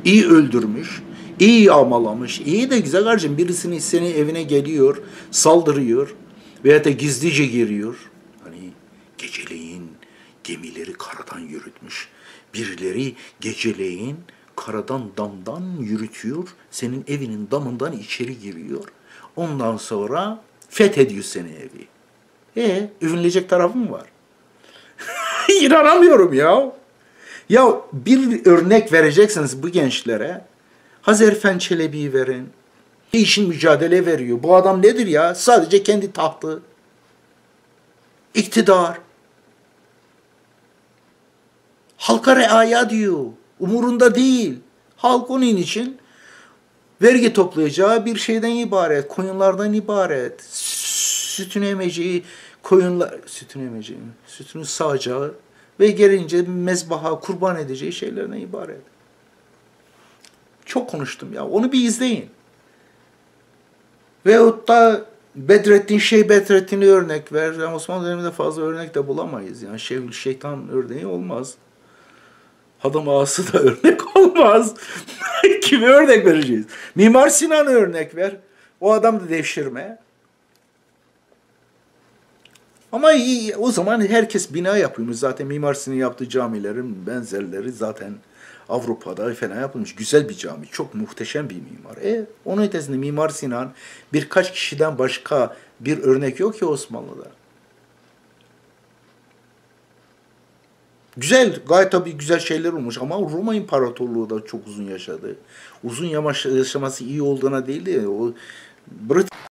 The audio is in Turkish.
iyi öldürmüş, iyi yağmalamış. İyi de güzel kardeşim, birisinin senin evine geliyor, saldırıyor veya da gizlice giriyor. Hani geceleyin gemileri karadan yürütmüş. Birileri geceleyin karadan damdan yürütüyor, senin evinin damından içeri giriyor. Ondan sonra fethediyor senin evi. Övünülecek tarafı mı var? İnanamıyorum ya. Ya bir örnek vereceksiniz bu gençlere. Hazerfen Çelebi'yi verin. İşin mücadele veriyor. Bu adam nedir ya? Sadece kendi tahtı. İktidar. Halka reaya diyor. Umurunda değil. Halk onun için vergi toplayacağı bir şeyden ibaret. Koyunlardan ibaret. Sütünü emeceği koyunlar, sütünü emeceği, sütünü sağacağı ve gelince mezbaha kurban edeceği şeylerden ibaret. Çok konuştum ya. Onu bir izleyin. Veyahut da Bedrettin'i örnek ver. Yani Osmanlı döneminde fazla örnek de bulamayız. Yani şeytan örneği olmaz. Adam ağası da örnek olmaz. Kime örnek vereceğiz? Mimar Sinan'a örnek ver. O adam da devşirme. Ama iyi, o zaman herkes bina yapıyormuş. Zaten Mimar Sinan'ın yaptığı camilerin benzerleri zaten Avrupa'da falan yapılmış. Güzel bir cami. Çok muhteşem bir mimar. Onun ötesinde Mimar Sinan birkaç kişiden başka bir örnek yok ki Osmanlı'da. Güzel, gayet tabii güzel şeyler olmuş ama Roma İmparatorluğu da çok uzun yaşadı. Uzun yaşaması iyi olduğuna değil de o